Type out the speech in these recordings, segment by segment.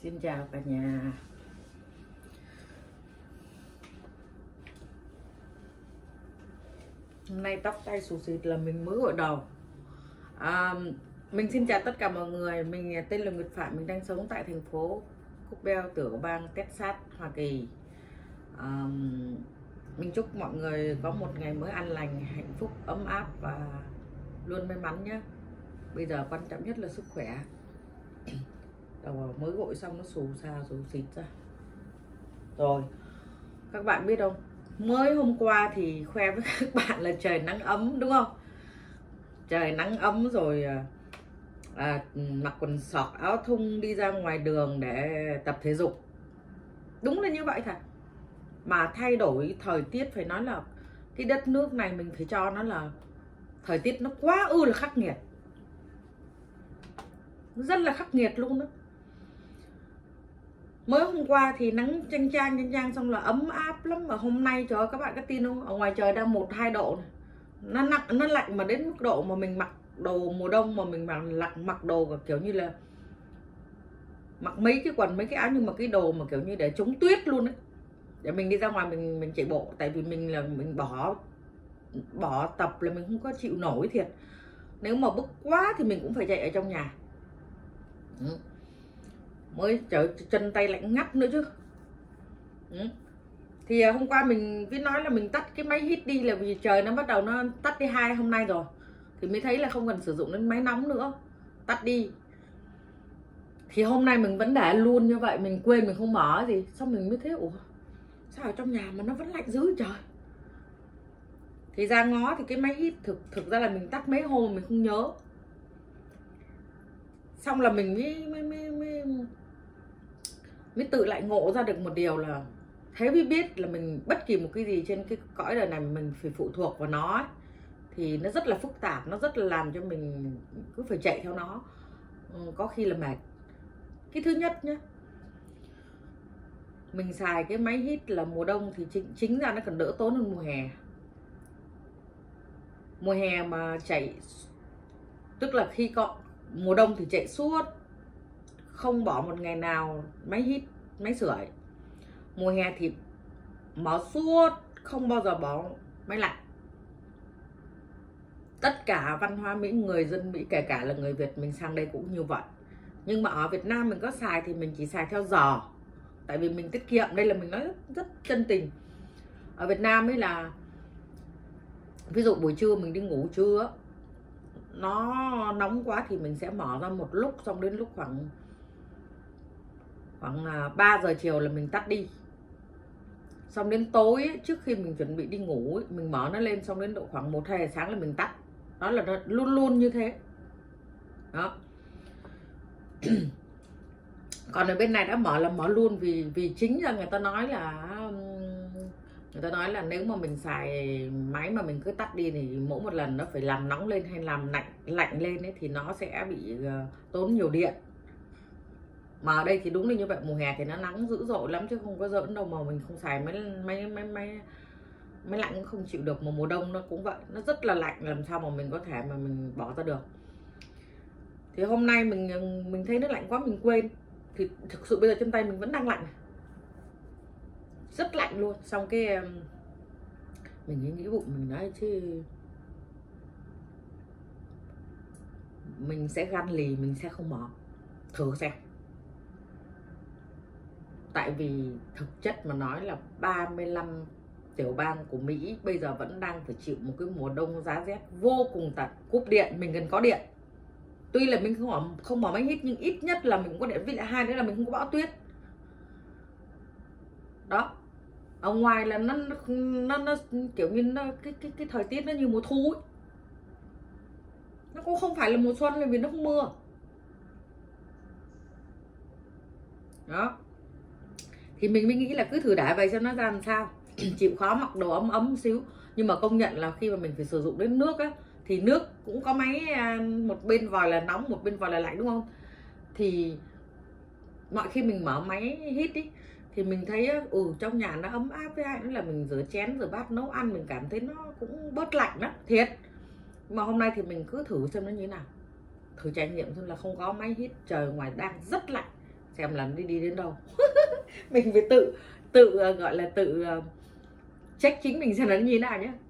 Xin chào cả nhà. Hôm nay tóc tay xù xịt là mình mới gội đầu. Mình xin chào tất cả mọi người. Mình tên là Nguyệt Phạm. Mình đang sống tại thành phố Cookbell, tiểu bang Texas, Hoa Kỳ. Mình chúc mọi người có một ngày mới an lành, hạnh phúc, ấm áp và luôn may mắn nhé. Bây giờ quan trọng nhất là sức khỏe. Đầu mới gội xong nó xù xà xù xịt ra. Rồi, các bạn biết không? Mới hôm qua thì khoe với các bạn là trời nắng ấm đúng không? Trời nắng ấm rồi mặc quần sọt áo thun đi ra ngoài đường để tập thể dục. Đúng là như vậy thật. Mà thay đổi thời tiết phải nói là cái đất nước này mình phải cho nó là thời tiết nó quá là khắc nghiệt. Rất là khắc nghiệt luôn đó. Mới hôm qua thì nắng chang chang xong là ấm áp lắm. Mà hôm nay trời ơi, các bạn có tin không? Ở ngoài trời đang 1-2 độ này. Nó lạnh mà đến mức độ mà mình mặc đồ mùa đông mà mình mặc đồ kiểu như là mặc mấy cái quần mấy cái áo, nhưng mà cái đồ mà kiểu như để chống tuyết luôn đấy, để mình đi ra ngoài mình chạy bộ. Tại vì mình bỏ tập là mình không có chịu nổi thiệt. Nếu mà bức quá thì mình cũng phải chạy ở trong nhà. Mới trời, chân tay lạnh ngắt nữa chứ. Thì hôm qua mình cứ nói là mình tắt cái máy hít đi là vì trời nó bắt đầu nó tắt đi 2 hôm nay rồi, thì mới thấy là không cần sử dụng đến máy nóng nữa, tắt đi. Thì hôm nay mình vẫn để luôn như vậy, mình quên mình không mở gì, xong mình mới thấy ủa sao ở trong nhà mà nó vẫn lạnh dữ trời. Thì ra ngó thì cái máy hít thực ra là mình tắt mấy hôm mình không nhớ. Xong là mình mới tự lại ngộ ra được một điều là thế mới biết là mình bất kỳ một cái gì trên cái cõi đời này mình phải phụ thuộc vào nó ấy, thì nó rất là phức tạp, nó rất là làm cho mình cứ phải chạy theo nó, có khi là mệt. Cái thứ nhất nhé, mình xài cái máy hít là mùa đông thì chính ra nó còn đỡ tốn hơn mùa hè. Mùa hè mà chạy, tức là khi có mùa đông thì chạy suốt, không bỏ một ngày nào máy hít, máy sưởi. Mùa hè thì mở suốt, không bao giờ bỏ máy lạnh. Tất cả văn hóa Mỹ, người dân Mỹ, kể cả là người Việt mình sang đây cũng như vậy. Nhưng mà ở Việt Nam mình có xài thì mình chỉ xài theo giờ, tại vì mình tiết kiệm. Đây là mình nói rất chân tình. Ở Việt Nam ấy là ví dụ buổi trưa mình đi ngủ trưa, nó nóng quá thì mình sẽ mở ra một lúc, xong đến lúc khoảng 3 giờ chiều là mình tắt đi. Xong đến tối ấy, trước khi mình chuẩn bị đi ngủ ấy, mình mở nó lên, xong đến độ khoảng 1-2 giờ sáng là mình tắt. Đó là nó luôn như thế đó. Còn ở bên này đã mở là mở luôn, vì chính là người ta nói là nếu mà mình xài máy mà mình cứ tắt đi thì mỗi một lần nó phải làm nóng lên hay làm lạnh lên ấy, thì nó sẽ bị tốn nhiều điện. Mà ở đây thì đúng là như vậy, mùa hè thì nó nắng dữ dội lắm chứ không có giỡn đâu, mà mình không xài máy lạnh cũng không chịu được. Mà mùa đông nó cũng vậy, nó rất là lạnh, làm sao mà mình có thể mà mình bỏ ra được. Thì hôm nay mình thấy nó lạnh quá mình quên, thì thực sự bây giờ chân tay mình vẫn đang lạnh, rất lạnh luôn. Xong cái mình nghĩ bụng mình nói chứ mình sẽ gan lì, mình sẽ không mở, thử xem. Tại vì thực chất mà nói là 35 tiểu bang của Mỹ bây giờ vẫn đang phải chịu một cái mùa đông giá rét vô cùng tận. Cúp điện, mình cần có điện. Tuy là mình không mở máy hít, nhưng ít nhất là mình cũng có điện. Với lại hai nữa là mình không có bão tuyết đó. Ở ngoài là nó kiểu như cái thời tiết nó như mùa thu ấy. Nó cũng không phải là mùa xuân, vì nó không mưa đó. Thì mình mới nghĩ là cứ thử để vậy cho nó ra làm sao. Chịu khó mặc đồ ấm ấm một xíu. Nhưng mà công nhận là khi mà mình phải sử dụng đến nước á, thì nước cũng có máy, một bên vòi là nóng, một bên vòi là lạnh đúng không. Thì mọi khi mình mở máy hít ý, thì mình thấy trong nhà nó ấm áp. Với ai nữa là mình rửa chén rửa bát nấu ăn, mình cảm thấy nó cũng bớt lạnh đó, thiệt. Mà hôm nay thì mình cứ thử xem nó như thế nào, thử trải nghiệm xem là không có máy hít, trời ngoài đang rất lạnh, xem là nó đi đến đâu. Mình phải tự gọi là tự check chính mình xem là nó như thế nào nhé.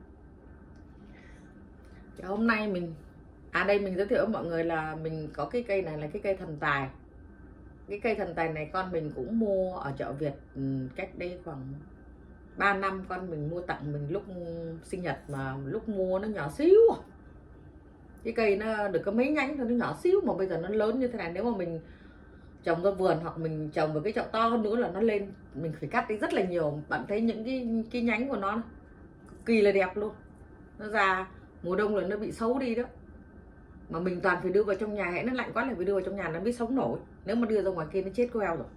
Thì hôm nay mình đây mình giới thiệu với mọi người là mình có cái cây này là cái cây thần tài. Cái cây thần tài này con mình cũng mua ở chợ Việt cách đây khoảng 3 năm. Con mình mua tặng mình lúc sinh nhật, mà lúc mua nó nhỏ xíu. Cái cây nó được có mấy nhánh thôi, nó nhỏ xíu mà bây giờ nó lớn như thế này. Nếu mà mình trồng ra vườn hoặc mình trồng vào cái chậu to hơn nữa là nó lên, mình phải cắt đi rất là nhiều. Bạn thấy những cái nhánh của nó cực kỳ là đẹp luôn. Nó ra mùa đông là nó bị xấu đi đó. Mà mình toàn phải đưa vào trong nhà, hãy nó lạnh quá là phải đưa vào trong nhà nó biết sống nổi. Nếu mà đưa ra ngoài kia nó chết queo rồi.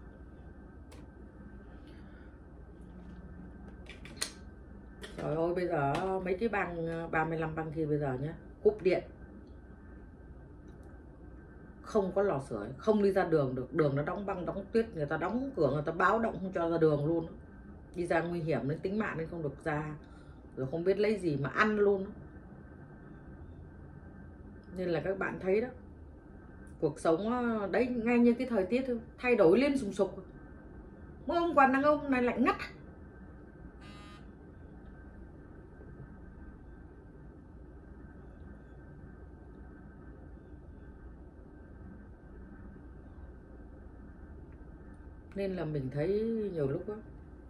Trời ơi, bây giờ mấy cái băng 35 băng kia bây giờ nhá, cúp điện, không có lò sưởi, không đi ra đường được. Đường nó đóng băng đóng tuyết, người ta đóng cửa, người ta báo động không cho ra đường luôn. Đi ra nguy hiểm đến tính mạng nên không được ra, rồi không biết lấy gì mà ăn luôn. Nên là các bạn thấy đó, cuộc sống đấy ngay như cái thời tiết thôi, thay đổi liên sùng sục. Mỗi hôm qua nắng, hôm nay lạnh ngắt. Nên là mình thấy nhiều lúc đó,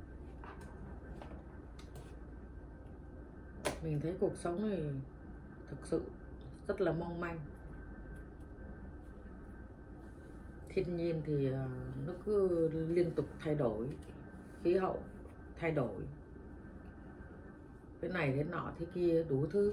mình thấy cuộc sống này thực sự rất là mong manh. Thiên nhiên thì nó cứ liên tục thay đổi, khí hậu thay đổi, cái này thế nọ thế kia đủ thứ.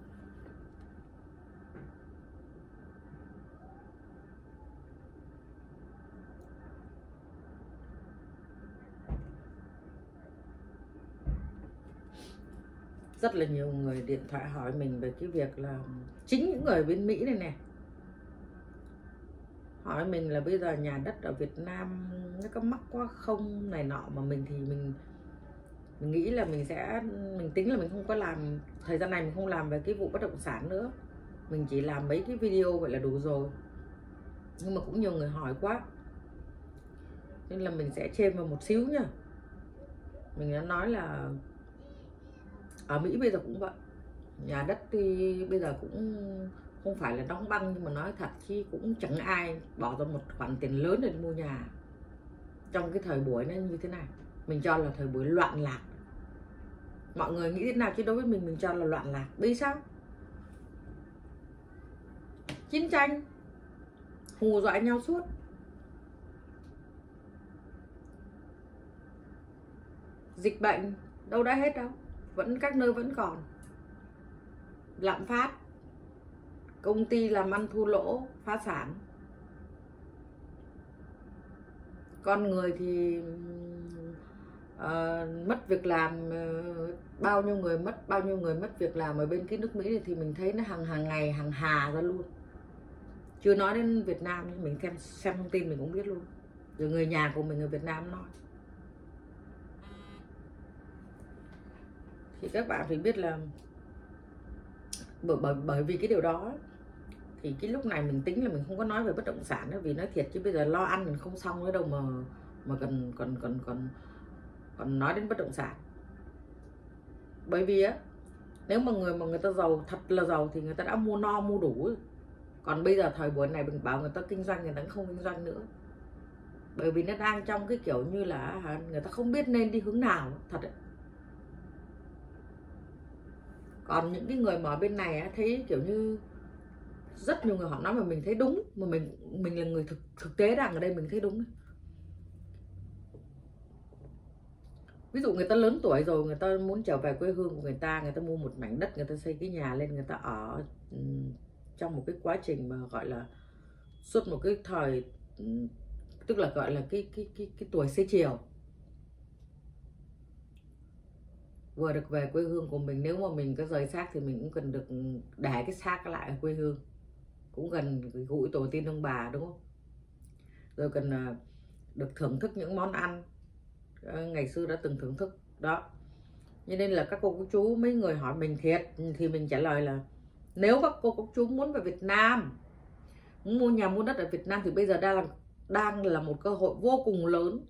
Rất là nhiều người điện thoại hỏi mình về cái việc là chính những người bên Mỹ này nè, hỏi mình là bây giờ nhà đất ở Việt Nam nó có mắc quá không này nọ. Mà mình thì mình nghĩ là mình tính là mình không có làm, thời gian này mình không làm về cái vụ bất động sản nữa, mình chỉ làm mấy cái video vậy là đủ rồi. Nhưng mà cũng nhiều người hỏi quá nên là mình sẽ chêm vào một xíu nha. Mình đã nói là ở Mỹ bây giờ cũng vậy, nhà đất thì bây giờ cũng không phải là đóng băng, nhưng mà nói thật chứ cũng chẳng ai bỏ ra một khoản tiền lớn để mua nhà trong cái thời buổi nó như thế này. Mình cho là thời buổi loạn lạc. Mọi người nghĩ thế nào chứ đối với mình cho là loạn lạc. Vì sao? Chiến tranh hù dọa nhau suốt, dịch bệnh đâu đã hết đâu, vẫn các nơi vẫn còn, lạm phát, công ty làm ăn thua lỗ phá sản, con người thì mất việc làm, bao nhiêu người mất việc làm ở bên cái nước Mỹ này thì mình thấy nó hàng ngày hàng hà ra luôn. Chưa nói đến Việt Nam, mình xem thông tin mình cũng biết luôn, rồi người nhà của mình ở Việt Nam nói. Thì các bạn phải biết là bởi vì cái điều đó thì cái lúc này mình tính là mình không có nói về bất động sản nữa, vì nói thiệt chứ bây giờ lo ăn mình không xong nữa đâu mà còn nói đến bất động sản. Bởi vì á, nếu mà người ta giàu, thật là giàu thì người ta đã mua no mua đủ. Còn bây giờ thời buổi này mình bảo người ta kinh doanh, người ta không kinh doanh nữa. Bởi vì nó đang trong cái kiểu như là người ta không biết nên đi hướng nào, thật đấy. Còn những cái người mà ở bên này thấy kiểu như rất nhiều người họ nói mà mình thấy đúng, mà mình là người thực tế đang ở đây mình thấy đúng. Ví dụ người ta lớn tuổi rồi, người ta muốn trở về quê hương của người ta mua một mảnh đất, người ta xây cái nhà lên, người ta ở trong một cái quá trình mà gọi là suốt một cái thời, tức là gọi là cái tuổi xế chiều, vừa được về quê hương của mình. Nếu mà mình có rời xác thì mình cũng cần được để cái xác lại ở quê hương, cũng gần gũi tổ tiên ông bà, đúng không? Rồi cần được thưởng thức những món ăn ngày xưa đã từng thưởng thức đó. Cho nên là các cô các chú, mấy người hỏi mình thiệt thì mình trả lời là nếu các cô các chú muốn về Việt Nam, muốn mua nhà mua đất ở Việt Nam thì bây giờ đang là một cơ hội vô cùng lớn.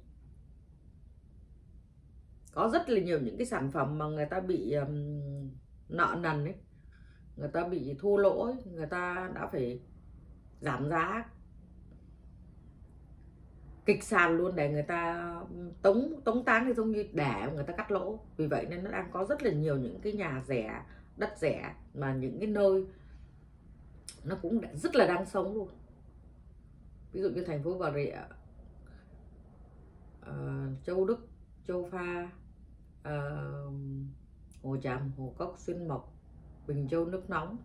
Có rất là nhiều những cái sản phẩm mà người ta bị nợ nần ấy, người ta bị thua lỗ ấy, người ta đã phải giảm giá kịch sàn luôn để người ta tống táng, thì giống như để người ta cắt lỗ. Vì vậy nên nó đang có rất là nhiều những cái nhà rẻ, đất rẻ, mà những cái nơi nó cũng rất là đang sống luôn. Ví dụ như thành phố Bà Rịa, Châu Đức, Châu Pha, Hồ Tràm, Hồ Cốc, Xuyên Mộc, Bình Châu nước nóng,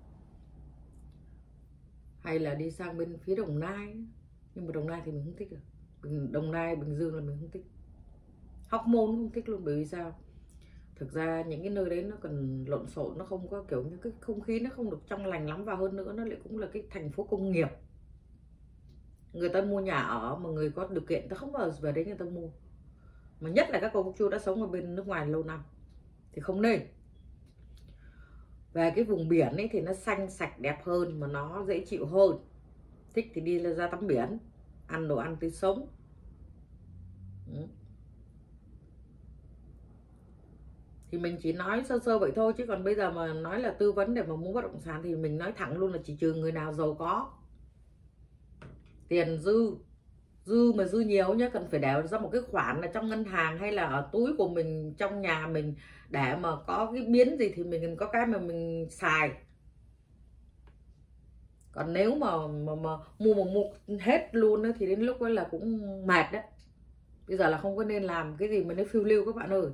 hay là đi sang bên phía Đồng Nai. Nhưng mà Đồng Nai thì mình không thích rồi. Đồng Nai, Bình Dương là mình không thích. Hóc Môn không thích luôn. Bởi vì sao? Thực ra những cái nơi đấy nó còn lộn xộn, nó không có kiểu như cái không khí nó không được trong lành lắm, và hơn nữa nó lại cũng là cái thành phố công nghiệp. Người ta mua nhà ở mà người có điều kiện ta không bao giờ về đấy người ta mua. Mà nhất là các cô chú đã sống ở bên nước ngoài lâu năm thì không nên. Về cái vùng biển ấy thì nó xanh sạch đẹp hơn, mà nó dễ chịu hơn. Thích thì đi ra tắm biển, ăn đồ ăn tươi sống. Thì mình chỉ nói sơ sơ vậy thôi, chứ còn bây giờ mà nói là tư vấn để mà mua bất động sản thì mình nói thẳng luôn là chỉ trừ người nào giàu có, tiền dư mà dư nhiều nhá, cần phải để ra một cái khoản là trong ngân hàng hay là ở túi của mình, trong nhà mình, để mà có cái biến gì thì mình có cái mà mình xài. Còn nếu mà mua hết luôn đó, thì đến lúc ấy là cũng mệt đấy. Bây giờ là không có nên làm cái gì mà nó phiêu lưu các bạn ơi.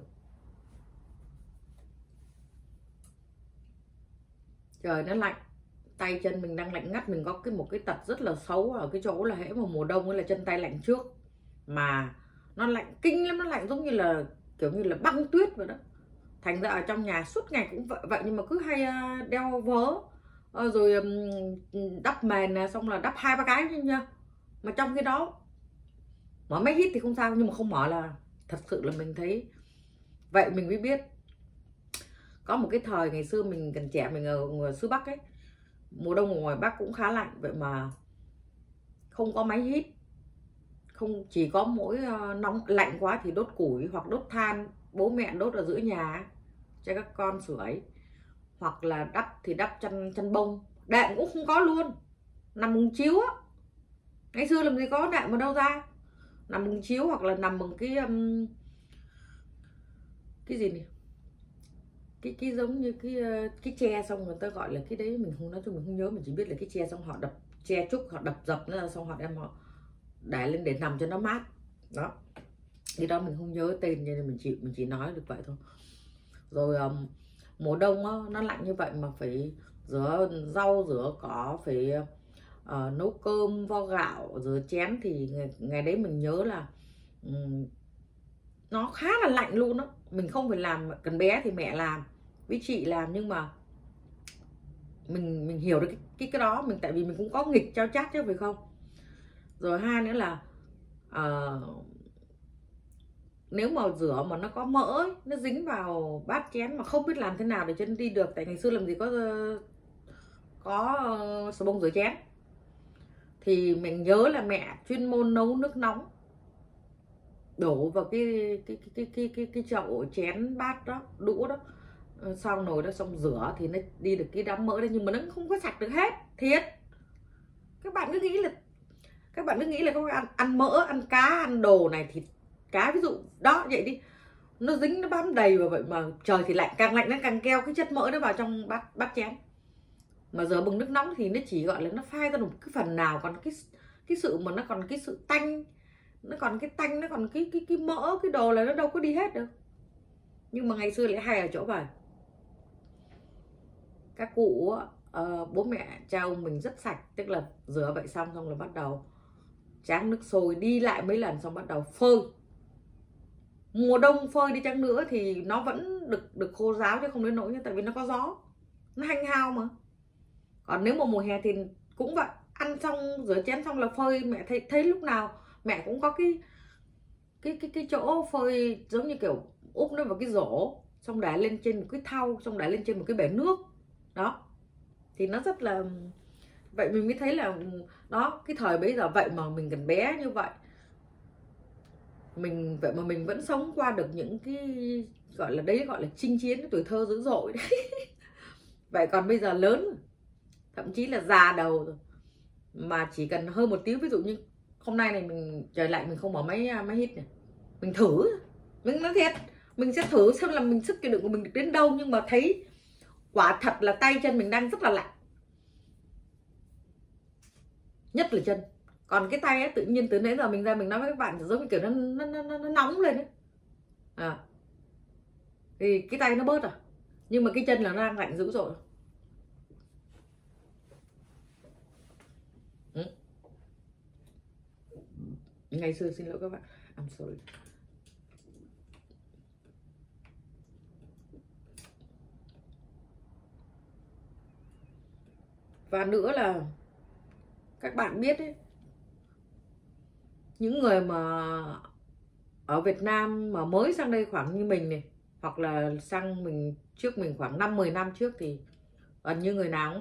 Trời nó lạnh, tay chân mình đang lạnh ngắt. Mình có một cái tật rất là xấu ở cái chỗ là hễ mà mùa đông ấy là chân tay lạnh trước, mà nó lạnh kinh lắm, nó lạnh giống như là kiểu như là băng tuyết vậy đó. Thành ra ở trong nhà suốt ngày cũng vậy, nhưng mà cứ hay đeo vớ, rồi đắp mền nè, xong là đắp 2-3 cái nha. Mà trong cái đó mở máy hít thì không sao, nhưng mà không mở là thật sự là mình thấy vậy. Mình mới biết có một cái thời ngày xưa mình còn trẻ, mình ở xứ Bắc ấy, mùa đông ở ngoài Bắc cũng khá lạnh, vậy mà không có máy hít, không chỉ có mỗi nóng lạnh quá thì đốt củi hoặc đốt than, bố mẹ đốt ở giữa nhà cho các con sưởi, hoặc là đắp thì đắp chăn bông. Đệm cũng không có luôn, nằm bằng chiếu á. Ngày xưa làm gì có đệm ở đâu ra, nằm bằng chiếu hoặc là nằm bằng cái gì này, cái giống như cái tre, xong người ta gọi là cái đấy mình không nói, chung mình không nhớ, mình chỉ biết là cái tre, xong họ đập tre trúc, họ đập dập nó ra, xong họ đem họ để lên để nằm cho nó mát đó. Cái đó mình không nhớ tên, nên mình chỉ nói được vậy thôi. Rồi mùa đông á, nó lạnh như vậy mà phải rửa rau, rửa cỏ, phải nấu cơm, vo gạo, rửa chén, thì ngày đấy mình nhớ là nó khá là lạnh luôn đó. Mình không phải làm, cần bé thì mẹ làm với chị làm, nhưng mà mình hiểu được cái đó. Mình tại vì mình cũng có nghịch trao chát chứ phải không. Rồi hai nữa là nếu mà rửa mà nó có mỡ ấy, nó dính vào bát chén mà không biết làm thế nào để cho nó đi được. Tại ngày xưa làm gì có xà bông rửa chén. Thì mình nhớ là mẹ chuyên môn nấu nước nóng, đổ vào cái chậu chén bát đó, đũa đó, xong nồi đó, xong rửa thì nó đi được cái đám mỡ đấy. Nhưng mà nó không có sạch được hết, thiệt. Các bạn cứ nghĩ là các bạn ăn mỡ, ăn cá, ăn đồ này, thịt cá ví dụ đó, vậy đi, nó dính, nó bám đầy vào vậy. Mà trời thì lạnh, càng lạnh nó càng keo cái chất mỡ đó vào trong bát chén. Mà giờ bằng nước nóng thì nó chỉ gọi là nó phai ra một cái phần nào, còn cái sự mà nó còn cái sự tanh, nó còn cái tanh, nó còn cái mỡ, cái đồ là nó đâu có đi hết được. Nhưng mà ngày xưa lại hay ở chỗ vậy, các cụ bố mẹ cha ông mình rất sạch, tức là rửa vậy xong là bắt đầu tráng nước sôi đi lại mấy lần, xong bắt đầu phơi. Mùa đông phơi đi chăng nữa thì nó vẫn được khô ráo, chứ không đến nỗi, tại vì nó có gió, nó hanh hao mà. Còn nếu mà mùa hè thì cũng vậy, ăn xong rửa chén xong là phơi. Mẹ thấy lúc nào mẹ cũng có cái chỗ phơi, giống như kiểu úp nó vào cái rổ, xong để lên trên một cái thau, xong để lên trên một cái bể nước đó, thì nó rất là Vậy mình mới thấy là đó, cái thời bấy giờ vậy mà mình còn bé như vậy, vậy mà mình vẫn sống qua được những cái gọi là chinh chiến cái tuổi thơ dữ dội đấy. Vậy còn bây giờ lớn, thậm chí là già đầu rồi, mà chỉ cần hơi một tiếng, ví dụ như hôm nay này mình trời lạnh, mình không mở máy hít này, mình thử, mình nói thiệt, mình sẽ thử xem là mình sức chịu đựng của mình được đến đâu, nhưng mà thấy quả thật là tay chân mình đang rất là lạnh, nhất là chân. Còn cái tay ấy, tự nhiên từ nãy giờ mình ra mình nói với các bạn giống như kiểu nó nóng lên đấy, thì cái tay nó bớt rồi, nhưng mà cái chân là nó đang lạnh dữ rồi. Ngày xưa, xin lỗi các bạn, I'm sorry. Và nữa là các bạn biết ấy, những người mà ở Việt Nam mà mới sang đây khoảng như mình này, hoặc là sang trước mình khoảng 5-10 năm trước, thì gần như người nào cũng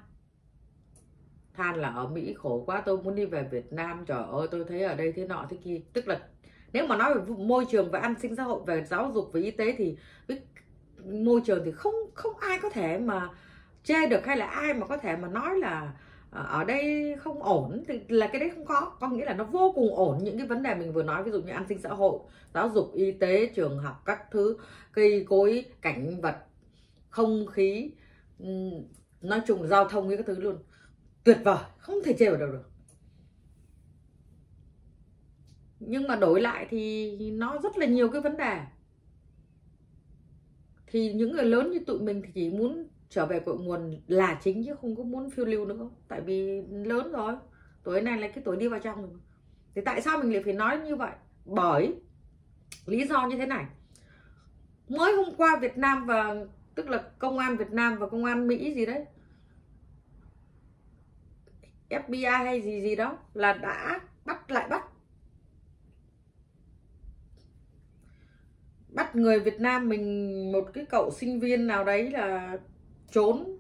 than là ở Mỹ khổ quá, tôi muốn đi về Việt Nam, trời ơi tôi thấy ở đây thế nọ thế kia. Tức là nếu mà nói về môi trường, về an sinh xã hội, về giáo dục, về y tế thì môi trường thì không ai có thể mà chê được, hay là ai mà có thể mà nói là ở đây không ổn, thì là cái đấy không có nghĩa là nó vô cùng ổn. Những cái vấn đề mình vừa nói, ví dụ như an sinh xã hội, giáo dục, y tế, trường học, các thứ, cây cối, cảnh vật, không khí, nói chung là giao thông với các thứ luôn, tuyệt vời, không thể chê vào đâu được. Nhưng mà đổi lại thì nó rất là nhiều cái vấn đề. Thì những người lớn như tụi mình thì chỉ muốn trở về cội nguồn là chính, chứ không có muốn phiêu lưu nữa. Tại vì lớn rồi, tuổi này là cái tuổi đi vào trong rồi. Thì tại sao mình lại phải nói như vậy? Bởi lý do như thế này. Mới hôm qua Việt Nam, và tức là công an Việt Nam và công an Mỹ gì đấy, FBI hay gì đó, là đã bắt người Việt Nam mình, một cái cậu sinh viên nào đấy là trốn,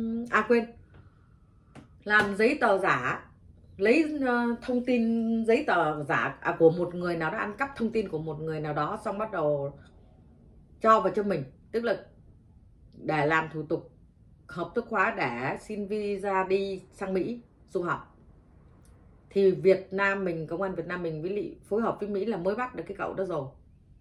làm giấy tờ giả, lấy thông tin giấy tờ giả của một người nào đó, ăn cắp thông tin của một người nào đó, xong bắt đầu cho vào cho mình, tức là để làm thủ tục hợp thức hóa để xin visa đi sang Mỹ du học. Thì Việt Nam mình, công an Việt Nam mình phối hợp với Mỹ là mới bắt được cái cậu đó rồi.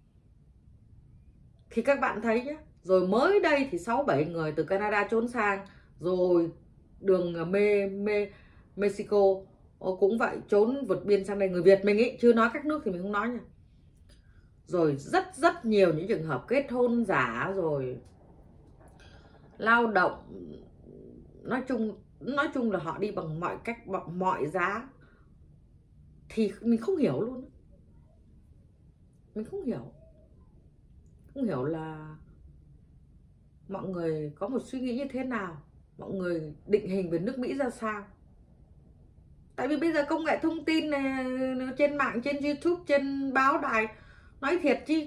Thì các bạn thấy nhé, rồi mới đây thì 6-7 người từ Canada trốn sang, rồi đường Mexico cũng vậy, trốn vượt biên sang đây, người Việt mình ý, chưa nói các nước thì mình không nói nha. Rồi rất nhiều những trường hợp kết hôn giả, rồi lao động, nói chung là họ đi bằng mọi cách, bằng mọi giá. Thì mình không hiểu luôn, mình không hiểu là mọi người có một suy nghĩ như thế nào, mọi người định hình về nước Mỹ ra sao. Tại vì bây giờ công nghệ thông tin này, trên mạng, trên YouTube, trên báo đài, nói thiệt chứ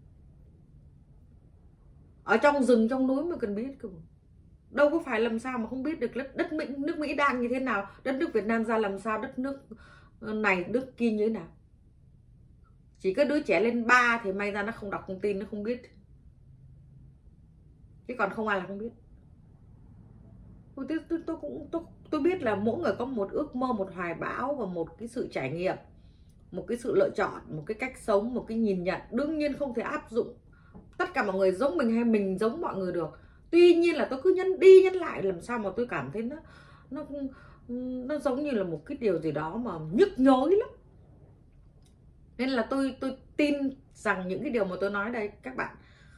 ở trong rừng trong núi mà cần biết cơ, đâu có phải làm sao mà không biết được nước Mỹ đang như thế nào, đất nước Việt Nam ra làm sao, đất nước này nước kia như thế nào. Chỉ có đứa trẻ lên 3 thì may ra nó không đọc thông tin, nó không biết, chứ còn không ai là không biết. Tôi biết là mỗi người có một ước mơ, một hoài bão, và một cái sự trải nghiệm, một cái sự lựa chọn, một cái cách sống, một cái nhìn nhận. Đương nhiên không thể áp dụng tất cả mọi người giống mình hay mình giống mọi người được. Tuy nhiên là tôi cứ nhấn đi nhấn lại, làm sao mà tôi cảm thấy nó giống như là một cái điều gì đó mà nhức nhối lắm. Nên là tôi tin rằng những cái điều mà tôi nói đây, các bạn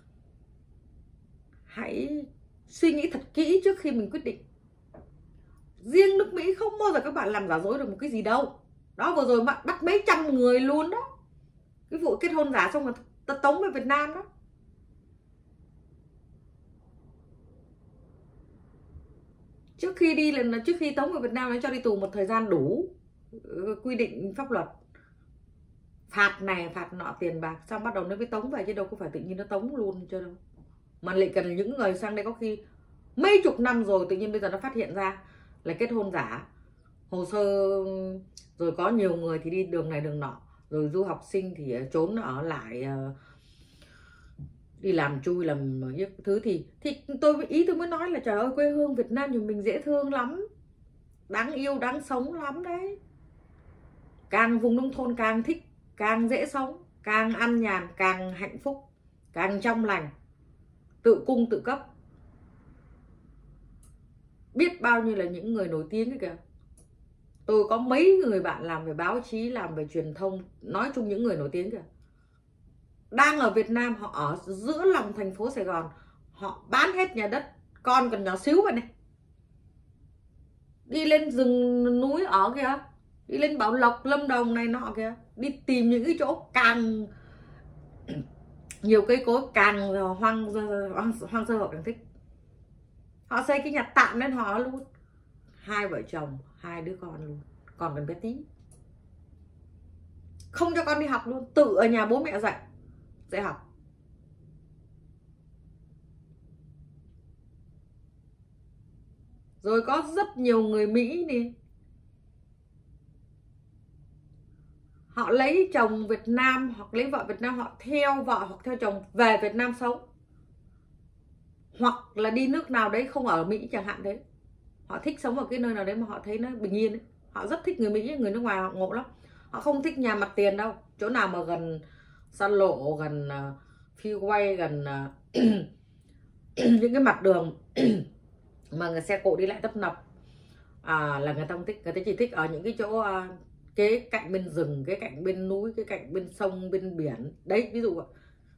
hãy suy nghĩ thật kỹ trước khi mình quyết định. Riêng nước Mỹ không bao giờ các bạn làm giả dối được một cái gì đâu. Đó, vừa rồi bắt mấy trăm người luôn đó, cái vụ kết hôn giả xong rồi tống về Việt Nam đó. Trước khi tống về Việt Nam nó cho đi tù một thời gian đủ quy định pháp luật, phạt này phạt nọ, tiền bạc, xong bắt đầu nó mới tống về, chứ đâu có phải tự nhiên nó tống luôn cho đâu. Mà lại cần những người sang đây có khi mấy chục năm rồi, tự nhiên bây giờ nó phát hiện ra là kết hôn giả, hồ sơ, rồi có nhiều người thì đi đường này đường nọ, rồi du học sinh thì trốn ở lại đi làm chui làm những thứ thì tôi mới nói là trời ơi, quê hương Việt Nam thì mình dễ thương lắm, đáng yêu đáng sống lắm đấy. Càng vùng nông thôn càng thích, càng dễ sống, càng an nhàn, càng hạnh phúc, càng trong lành, tự cung tự cấp. Biết bao nhiêu là những người nổi tiếng kìa. Tôi có mấy người bạn làm về báo chí, làm về truyền thông, nói chung những người nổi tiếng kìa, đang ở Việt Nam, họ ở giữa lòng thành phố Sài Gòn, họ bán hết nhà đất, con còn nhỏ xíu vậy này, đi lên rừng núi ở kìa, đi lên Bảo Lộc, Lâm Đồng này nọ kìa, đi tìm những cái chỗ càng nhiều cây cối, càng hoang sơ họ càng thích. Họ xây cái nhà tạm lên họ luôn, 2 vợ chồng 2 đứa con luôn, còn bé tí, không cho con đi học luôn, tự ở nhà bố mẹ dạy học. Rồi có rất nhiều người Mỹ nè, họ lấy chồng Việt Nam hoặc lấy vợ Việt Nam, họ theo vợ hoặc theo chồng về Việt Nam sống, hoặc là đi nước nào đấy không ở Mỹ chẳng hạn thế, họ thích sống ở cái nơi nào đấy mà họ thấy nó bình yên ấy. Họ rất thích người Mỹ, người nước ngoài họ ngộ lắm, họ không thích nhà mặt tiền đâu, chỗ nào mà gần xa lộ, gần freeway, gần những cái mặt đường mà người xe cộ đi lại tấp nập là người ta không thích. Người ta chỉ thích ở những cái chỗ kế cạnh bên rừng, cái cạnh bên núi, cái cạnh bên sông, bên biển đấy, ví dụ vậy.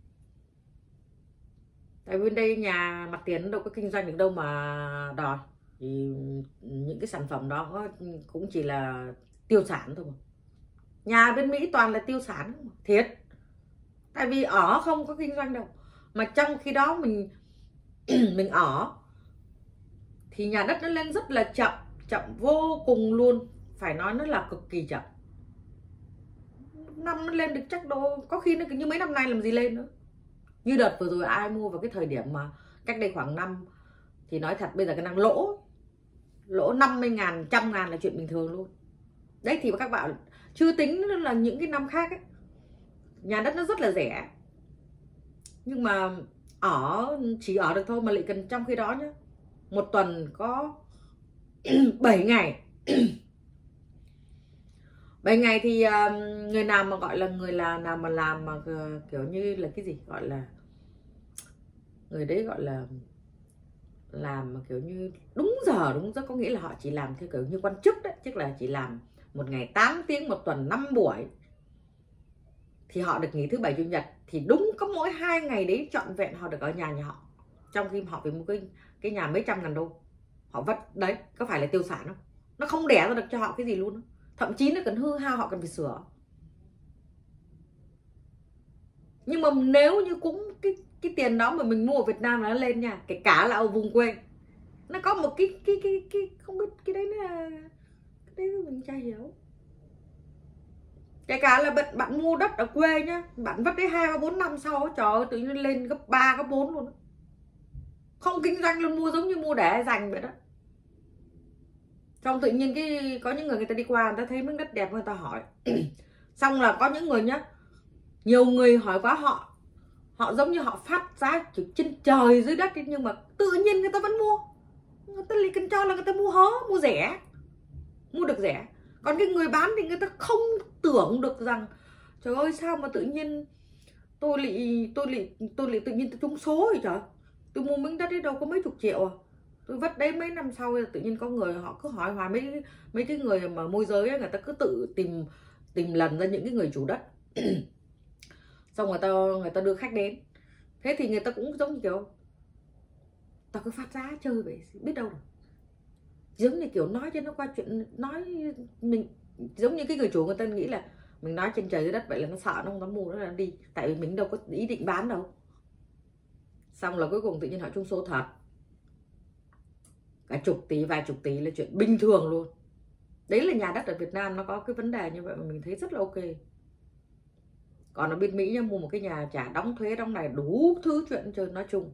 Tại bên đây nhà mặt tiền đâu có kinh doanh được đâu mà đòi, thì những cái sản phẩm đó cũng chỉ là tiêu sản thôi mà. Nhà bên Mỹ toàn là tiêu sản thiệt, tại vì ở không có kinh doanh đâu, mà trong khi đó mình mình ở thì nhà đất nó lên rất là chậm, chậm vô cùng luôn, phải nói nó là cực kỳ chậm. Năm nó lên được chắc độ, có khi nó như mấy năm nay làm gì lên nữa. Như đợt vừa rồi ai mua vào cái thời điểm mà cách đây khoảng năm thì nói thật bây giờ cái năng lỗ 50.000, 100.000 là chuyện bình thường luôn. Đấy thì các bạn chưa tính là những cái năm khác ấy, nhà đất nó rất là rẻ, nhưng mà chỉ ở được thôi, mà lại cần trong khi đó nhá, một tuần có 7 ngày 7 ngày thì người nào mà gọi là người là nào mà làm mà kiểu như là cái gì gọi là người đấy gọi là làm mà kiểu như đúng giờ, có nghĩa là họ chỉ làm theo kiểu như quan chức đấy, tức là chỉ làm một ngày 8 tiếng, một tuần 5 buổi thì họ được nghỉ thứ Bảy Chủ nhật, thì đúng có mỗi 2 ngày đấy trọn vẹn họ được ở nhà họ, trong khi họ phải mua cái nhà mấy trăm ngàn đô họ vất đấy, có phải là tiêu sản không? Nó không đẻ ra được cho họ cái gì luôn đó. Thậm chí nó cần hư hao họ cần phải sửa. Nhưng mà nếu như cũng cái tiền đó mà mình mua ở Việt Nam là nó lên nha, kể cả là ở vùng quê, nó có một cái không biết cái đấy là cái đấy mình chả hiểu. Kể cả là bạn mua đất ở quê nhá, bạn vất đến 2, 3, 4 năm sau trời ơi, tự nhiên lên gấp 3, gấp 4 luôn đó. Không kinh doanh luôn, mua giống như mua để dành vậy đó. Xong tự nhiên có những người ta đi qua, người ta thấy miếng đất đẹp, người ta hỏi xong là có những người nhá, nhiều người hỏi quá, họ giống như họ phát giá trên trời dưới đất ấy, nhưng mà tự nhiên người ta vẫn mua, người ta lại cần cho là người ta mua rẻ, mua được rẻ. Còn cái người bán thì người ta không tưởng được rằng trời ơi sao mà tự nhiên tôi lại tự nhiên tôi trúng số rồi trời, tôi mua miếng đất ấy đâu có mấy chục triệu à, tôi vất đấy mấy năm sau tự nhiên có người họ cứ hỏi hoài, mấy cái người mà môi giới ấy, người ta cứ tự tìm lần ra những cái người chủ đất xong người ta đưa khách đến, thế thì người ta cũng giống như kiểu tao cứ phát giá chơi vậy, biết đâu được. Giống như kiểu nói cho nó qua chuyện, nói mình giống như cái người chủ người ta nghĩ là mình nói trên trời dưới đất vậy là nó sợ, nó không dám mua, nó là đi, tại vì mình đâu có ý định bán đâu. Xong là cuối cùng tự nhiên họ trúng số thật, cả chục tỷ, vài chục tỷ là chuyện bình thường luôn. Đấy là nhà đất ở Việt Nam nó có cái vấn đề như vậy mà mình thấy rất là ok. Còn ở bên Mỹ nhá, mua một cái nhà trả đóng thuế, đóng này đủ thứ chuyện chơi, nói chung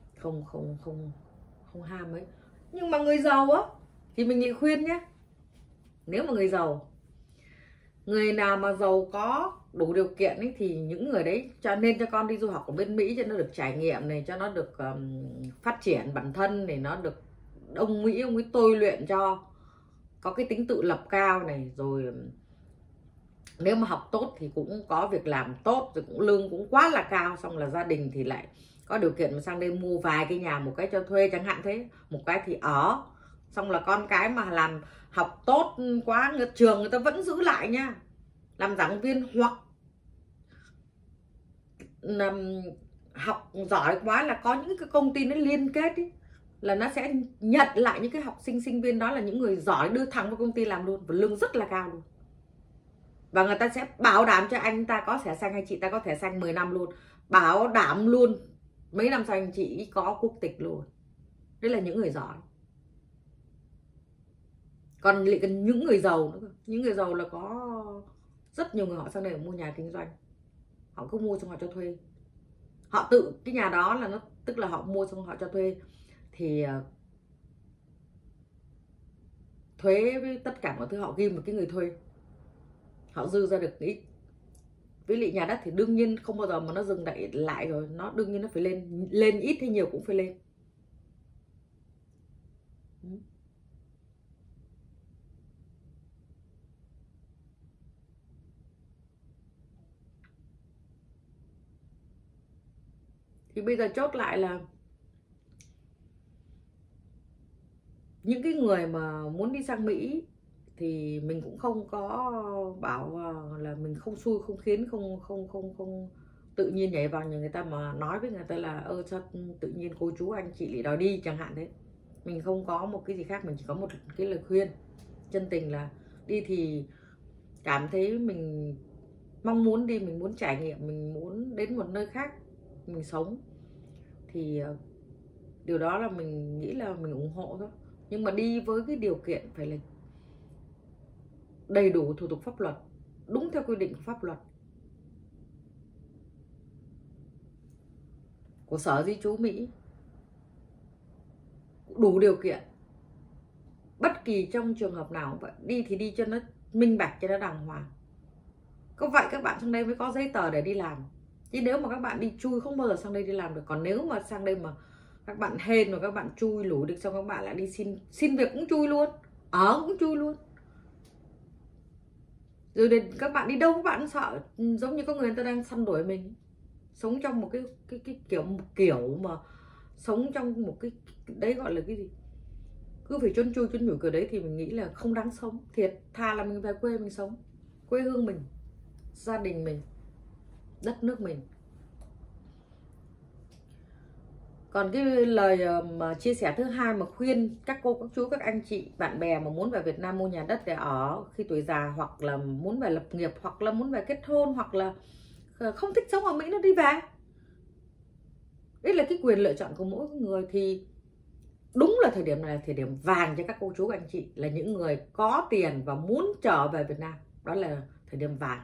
không ham ấy. Nhưng mà người giàu á thì mình lại khuyên nhé, Nếu mà người nào mà giàu có đủ điều kiện ấy, thì những người đấy nên cho con đi du học ở bên Mỹ cho nó được trải nghiệm này, cho nó được phát triển bản thân này, nó được ông ấy tôi luyện cho có cái tính tự lập cao này, rồi nếu mà học tốt thì cũng có việc làm tốt, rồi cũng lương cũng quá là cao, xong là gia đình thì lại có điều kiện mà sang đây mua vài cái nhà, một cái cho thuê chẳng hạn thế, một cái thì ở, xong là con cái mà làm học tốt quá, trường người ta vẫn giữ lại nha, làm giảng viên hoặc học giỏi quá là có những cái công ty nó liên kết ý, là nó sẽ nhận lại những cái học sinh sinh viên đó là những người giỏi, đưa thẳng vào công ty làm luôn, và lương rất là cao luôn. Và người ta sẽ bảo đảm cho anh ta có thẻ xanh hay chị ta có thẻ xanh 10 năm luôn, bảo đảm luôn mấy năm sau anh chị có quốc tịch luôn. Đấy là những người giỏi. Còn lại những người giàu nữa, những người giàu là có rất nhiều người họ sang đây mua nhà kinh doanh, họ cứ mua xong họ cho thuê, họ tự cái nhà đó là nó, tức là họ mua xong họ cho thuê thì thuế với tất cả mọi thứ họ ghi một cái người thuê, họ dư ra được ít. Với lại nhà đất thì đương nhiên không bao giờ mà nó dừng lại rồi, nó đương nhiên nó phải lên ít hay nhiều cũng phải lên. Thì bây giờ chốt lại là những cái người mà muốn đi sang Mỹ thì mình cũng không có bảo là mình không xui không khiến, không tự nhiên nhảy vào nhà người ta mà nói với người ta là sao tự nhiên cô chú anh chị lại đòi đi chẳng hạn thế. Mình không có một cái gì khác, mình chỉ có một cái lời khuyên chân tình là đi thì cảm thấy mình mong muốn đi, mình muốn trải nghiệm, mình muốn đến một nơi khác mình sống thì điều đó là mình nghĩ là mình ủng hộ thôi. Nhưng mà đi với cái điều kiện phải là đầy đủ thủ tục pháp luật, đúng theo quy định của pháp luật của Sở Di trú Mỹ, đủ điều kiện. Bất kỳ trong trường hợp nào cũng vậy, đi thì đi cho nó minh bạch, cho nó đàng hoàng. Có vậy các bạn sang đây mới có giấy tờ để đi làm. Chứ nếu mà các bạn đi chui không bao giờ sang đây đi làm được. Còn nếu mà sang đây mà các bạn hên mà các bạn chui lủi được, xong các bạn lại đi xin việc cũng chui luôn, ở cũng chui luôn. Rồi để các bạn đi đâu các bạn sợ, giống như có người ta đang săn đuổi mình, sống trong một cái kiểu mà sống trong một cái đấy gọi là cái gì, cứ phải chôn chui chôn nhủi kiểu đấy thì mình nghĩ là không đáng sống. Thiệt thà là mình về quê mình sống, quê hương mình, gia đình mình, đất nước mình. Còn cái lời mà chia sẻ thứ hai mà khuyên các cô, các chú, các anh chị, bạn bè mà muốn về Việt Nam mua nhà đất để ở khi tuổi già, hoặc là muốn về lập nghiệp, hoặc là muốn về kết hôn, hoặc là không thích sống ở Mỹ nó đi về. Đấy là cái quyền lựa chọn của mỗi người. Thì đúng là thời điểm này là thời điểm vàng cho các cô chú, các anh chị là những người có tiền và muốn trở về Việt Nam. Đó là thời điểm vàng.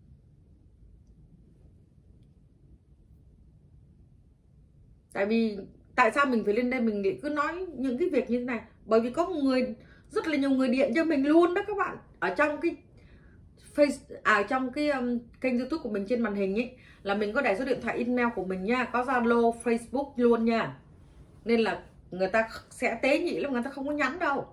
Tại vì tại sao mình phải lên đây mình cứ nói những cái việc như thế này? Bởi vì có một người, rất là nhiều người điện cho mình luôn đó các bạn. Ở trong cái trong cái kênh YouTube của mình trên màn hình ấy, là mình có để số điện thoại email của mình nha, có Zalo, Facebook luôn nha. Nên là người ta sẽ tế nhị lắm, người ta không có nhắn đâu.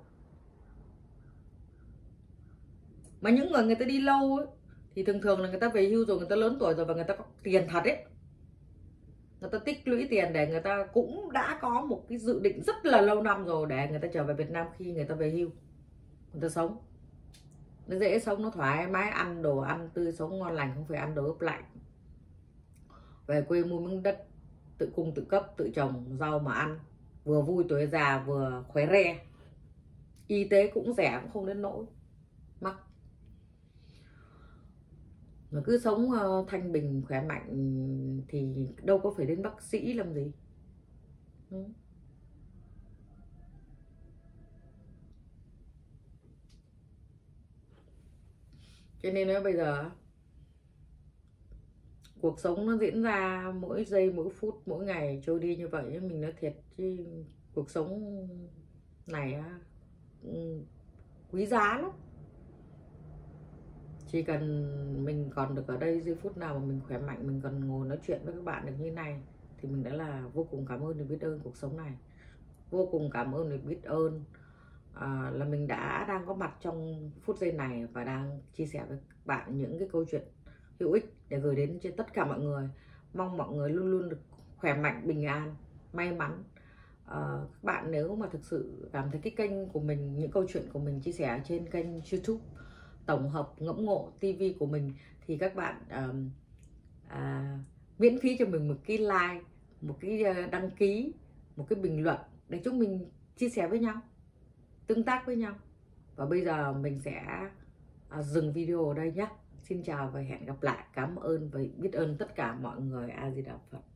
Mà những người ta đi lâu ấy, thì thường là người ta về hưu rồi, người ta lớn tuổi rồi và người ta có tiền thật ấy. Người ta tích lũy tiền để người ta cũng đã có một cái dự định rất là lâu năm rồi để người ta trở về Việt Nam khi người ta về hưu. Người ta sống nó dễ sống, nó thoải mái, ăn đồ ăn tươi, sống ngon lành, không phải ăn đồ ướp lạnh. Về quê mua miếng đất, tự cung tự cấp, tự trồng rau mà ăn, vừa vui tuổi già vừa khỏe re, y tế cũng rẻ, cũng không đến nỗi mắc. Mà cứ sống thanh bình khỏe mạnh thì đâu có phải đến bác sĩ làm gì. Cho nên là bây giờ cuộc sống nó diễn ra mỗi giây mỗi phút mỗi ngày trôi đi như vậy, mình nói thiệt chứ cuộc sống này quý giá lắm. Chỉ cần mình còn được ở đây giây phút nào mà mình khỏe mạnh, mình còn ngồi nói chuyện với các bạn được như này thì mình đã là vô cùng cảm ơn và biết ơn cuộc sống này. Vô cùng cảm ơn và biết ơn là mình đang có mặt trong phút giây này và đang chia sẻ với các bạn những cái câu chuyện hữu ích để gửi đến cho tất cả mọi người. Mong mọi người luôn luôn được khỏe mạnh, bình an, may mắn. Các bạn nếu mà thực sự cảm thấy cái kênh của mình, những câu chuyện của mình chia sẻ trên kênh YouTube tổng hợp ngẫm ngộ TV của mình thì các bạn miễn phí cho mình một cái like, một cái đăng ký, một cái bình luận để chúng mình chia sẻ với nhau, tương tác với nhau. Và bây giờ mình sẽ dừng video ở đây nhé. Xin chào và hẹn gặp lại. Cảm ơn và biết ơn tất cả mọi người. A Di Đà Phật.